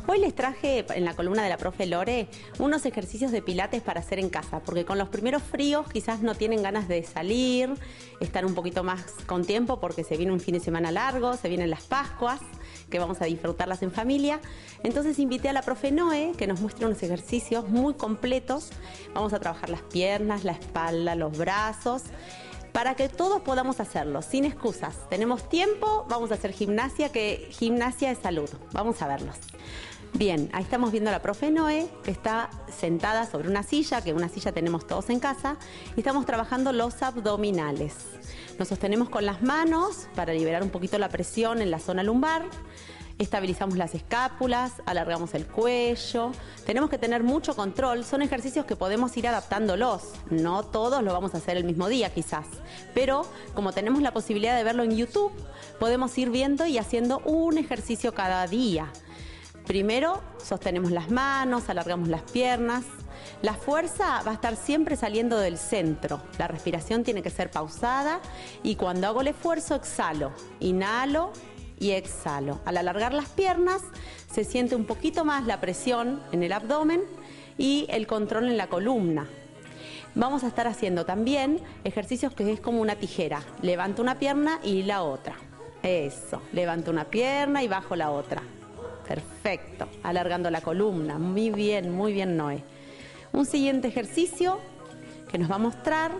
Hoy les traje en la columna de la profe Lore unos ejercicios de pilates para hacer en casa, porque con los primeros fríos quizás no tienen ganas de salir, estar un poquito más con tiempo porque se viene un fin de semana largo, se vienen las Pascuas, que vamos a disfrutarlas en familia. Entonces invité a la profe Noé que nos muestre unos ejercicios muy completos. Vamos a trabajar las piernas, la espalda, los brazos, para que todos podamos hacerlo, sin excusas. Tenemos tiempo, vamos a hacer gimnasia, que gimnasia es salud. Vamos a verlos. Bien, ahí estamos viendo a la profe Noé, que está sentada sobre una silla, que una silla tenemos todos en casa, y estamos trabajando los abdominales. Nos sostenemos con las manos para liberar un poquito la presión en la zona lumbar. Estabilizamos las escápulas, alargamos el cuello. Tenemos que tener mucho control. Son ejercicios que podemos ir adaptándolos. No todos lo vamos a hacer el mismo día quizás. Pero como tenemos la posibilidad de verlo en YouTube, podemos ir viendo y haciendo un ejercicio cada día. Primero sostenemos las manos, alargamos las piernas. La fuerza va a estar siempre saliendo del centro. La respiración tiene que ser pausada y cuando hago el esfuerzo exhalo. Inhalo y exhalo. Al alargar las piernas se siente un poquito más la presión en el abdomen y el control en la columna. Vamos a estar haciendo también ejercicios que es como una tijera. Levanto una pierna y la otra. Eso, levanto una pierna y bajo la otra. Perfecto, alargando la columna. Muy bien, Noé. Un siguiente ejercicio que nos va a mostrar.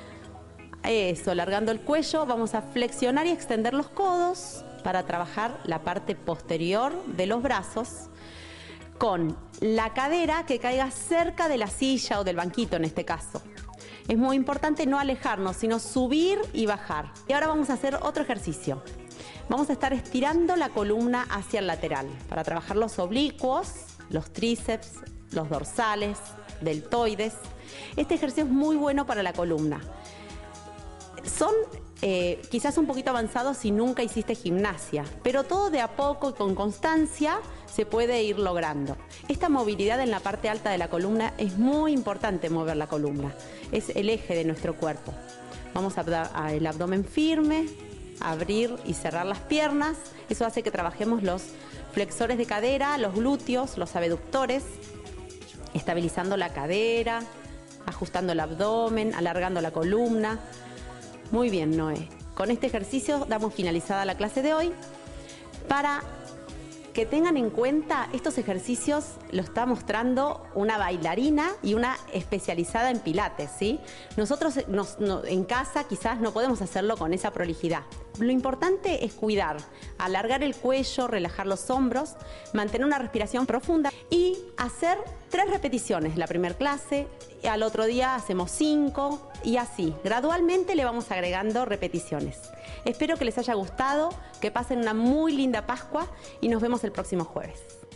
Eso, alargando el cuello, vamos a flexionar y extender los codos para trabajar la parte posterior de los brazos con la cadera que caiga cerca de la silla o del banquito en este caso. Es muy importante no alejarnos, sino subir y bajar. Y ahora vamos a hacer otro ejercicio. Vamos a estar estirando la columna hacia el lateral para trabajar los oblicuos, los tríceps, los dorsales, deltoides. Este ejercicio es muy bueno para la columna. Son quizás un poquito avanzados si nunca hiciste gimnasia, pero todo de a poco y con constancia se puede ir logrando. Esta movilidad en la parte alta de la columna es muy importante, mover la columna. Es el eje de nuestro cuerpo. Vamos a dar el abdomen firme, abrir y cerrar las piernas. Eso hace que trabajemos los flexores de cadera, los glúteos, los abductores, estabilizando la cadera, ajustando el abdomen, alargando la columna. Muy bien, Noé. Con este ejercicio damos finalizada la clase de hoy. Para que tengan en cuenta, estos ejercicios lo está mostrando una bailarina y una especializada en pilates, ¿sí? Nosotros en casa quizás no podemos hacerlo con esa prolijidad. Lo importante es cuidar, alargar el cuello, relajar los hombros, mantener una respiración profunda y hacer 3 repeticiones la primera clase, al otro día hacemos 5 y así, gradualmente le vamos agregando repeticiones. Espero que les haya gustado, que pasen una muy linda Pascua y nos vemos el próximo jueves.